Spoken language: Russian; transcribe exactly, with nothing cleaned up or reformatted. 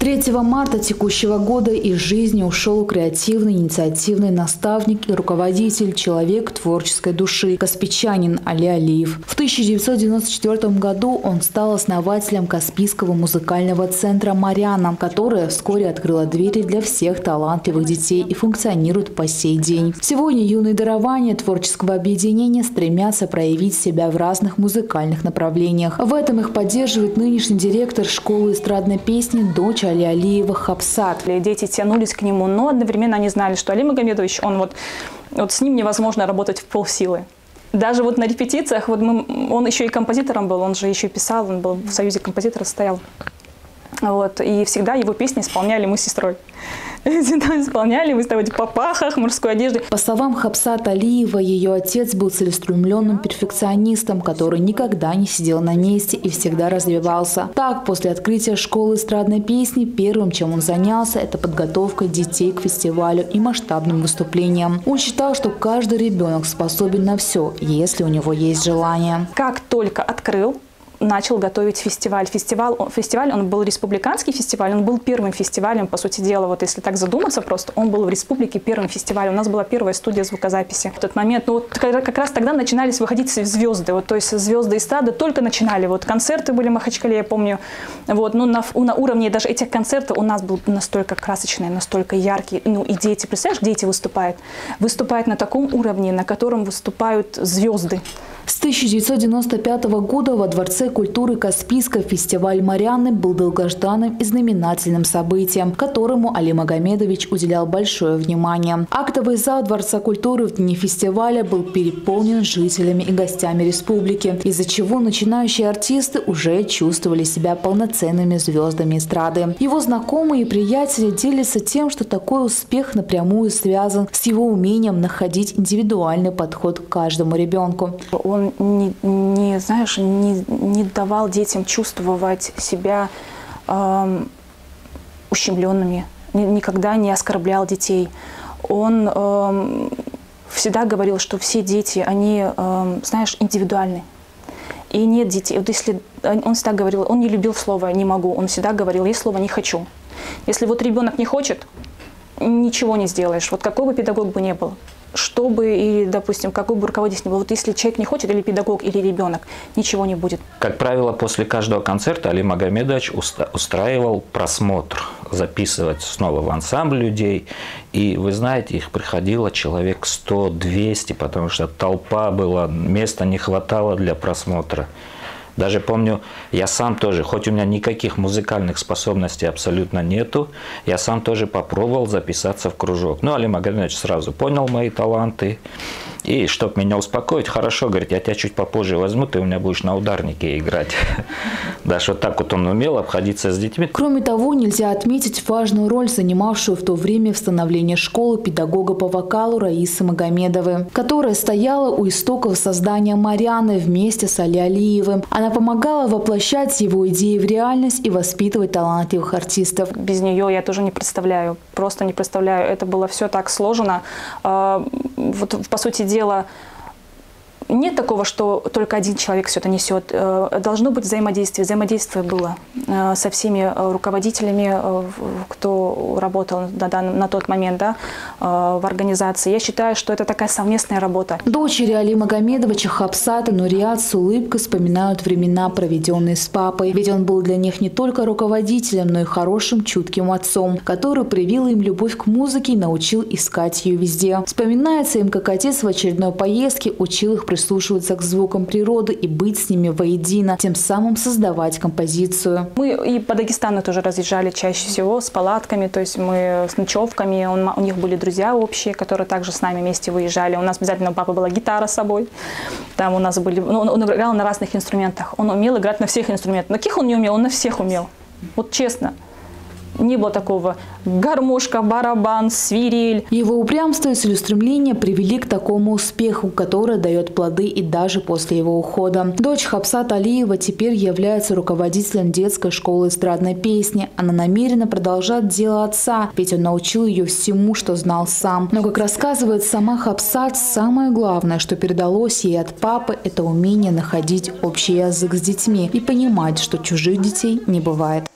третьего марта текущего года из жизни ушел креативный, инициативный наставник и руководитель, человек творческой души, каспичанин Али Алиев. В тысяча девятьсот девяносто четвёртом году он стал основателем Каспийского музыкального центра «Марианна», которая вскоре открыла двери для всех талантливых детей и функционирует по сей день. Сегодня юные дарования творческого объединения стремятся проявить себя в разных музыкальных направлениях. В этом их поддерживает нынешний директор школы эстрадной песни, дочь Али Алиева Хапсат. Дети тянулись к нему, но одновременно они знали, что Али Магомедович, он вот, вот с ним невозможно работать в полсилы. Даже вот на репетициях, вот мы, он еще и композитором был, он же еще и писал, он был в союзе композиторов стоял. Вот, и всегда его песни исполняли мы с сестрой. Всегда исполняли, выставить в попахах, мужской одежде. По словам Хапсат Алиева, ее отец был целеустремленным перфекционистом, который никогда не сидел на месте и всегда развивался. Так, после открытия школы эстрадной песни, первым, чем он занялся, это подготовка детей к фестивалю и масштабным выступлениям. Он считал, что каждый ребенок способен на все, если у него есть желание. Как только открыл, начал готовить фестиваль. Фестиваль, фестиваль, он был республиканский фестиваль, он был первым фестивалем, по сути дела, вот если так задуматься просто, он был в республике первым фестивалем. У нас была первая студия звукозаписи. В тот момент, ну вот как раз тогда начинались выходить звезды, вот, то есть звезды эстрады только начинали. Вот концерты были в Махачкале, я помню. Вот, ну, на, на уровне даже этих концертов у нас был настолько красочный, настолько яркий. Ну и дети, представляешь, дети выступают. Выступают на таком уровне, на котором выступают звезды. С тысяча девятьсот девяносто пятого года во Дворце культуры Каспийска фестиваль «Марианны» был долгожданным и знаменательным событием, которому Али Магомедович уделял большое внимание. Актовый зал Дворца культуры в дни фестиваля был переполнен жителями и гостями республики, из-за чего начинающие артисты уже чувствовали себя полноценными звездами эстрады. Его знакомые и приятели делятся тем, что такой успех напрямую связан с его умением находить индивидуальный подход к каждому ребенку. Он не, не, знаешь, не, не давал детям чувствовать себя э, ущемленными, никогда не оскорблял детей. Он э, всегда говорил, что все дети, они, э, знаешь, индивидуальны. И нет детей. Вот если он всегда говорил, он не любил слово «не могу», он всегда говорил, есть слово «не хочу». Если вот ребенок не хочет, ничего не сделаешь, вот какой бы педагог бы ни был. Что бы, и, допустим, какой бы руководитель ни был, вот если человек не хочет, или педагог, или ребенок, ничего не будет. Как правило, после каждого концерта Али Магомедович устраивал просмотр, записывать снова в ансамбль людей. И, вы знаете, их приходило человек сто-двести, потому что толпа была, места не хватало для просмотра. Даже помню, я сам тоже, хоть у меня никаких музыкальных способностей абсолютно нету, я сам тоже попробовал записаться в кружок. Ну, Али Магомедович сразу понял мои таланты. И, чтобы меня успокоить, хорошо, говорит, я тебя чуть попозже возьму, ты у меня будешь на ударнике играть. Даже вот так вот он умел обходиться с детьми. Кроме того, нельзя отметить важную роль, занимавшую в то время в становлении школы педагога по вокалу Раисы Магомедовой, которая стояла у истоков создания «Марианны» вместе с Али Алиевым. Она помогала воплощать его идеи в реальность и воспитывать талантливых артистов. Без нее я тоже не представляю, просто не представляю. Это было все так сложно. Вот, по сути дела, нет такого, что только один человек все это несет. Должно быть взаимодействие. Взаимодействие было со всеми руководителями, кто работал на, данный, на тот момент, да, в организации. Я считаю, что это такая совместная работа. Дочери Али Магомедовича Хапсат и Нурият с улыбкой вспоминают времена, проведенные с папой. Ведь он был для них не только руководителем, но и хорошим, чутким отцом, который привил им любовь к музыке и научил искать ее везде. Вспоминается им, как отец в очередной поездке учил их прислушиваться к звукам природы и быть с ними воедино, тем самым создавать композицию. Мы и по Дагестану тоже разъезжали чаще всего с палатками, то есть мы с ночевками. Он, у них были друзья общие, которые также с нами вместе выезжали. У нас обязательно у папы была гитара с собой. Там у нас были, ну, он, он играл на разных инструментах. Он умел играть на всех инструментах. На каких он не умел? Он на всех умел. Вот честно. Не было такого гармошка, барабан, свирель. Его упрямство и целеустремление привели к такому успеху, который дает плоды и даже после его ухода. Дочь Хапсат Алиева теперь является руководителем детской школы эстрадной песни. Она намерена продолжать дело отца, ведь он научил ее всему, что знал сам. Но, как рассказывает сама Хапсат, самое главное, что передалось ей от папы, это умение находить общий язык с детьми и понимать, что чужих детей не бывает.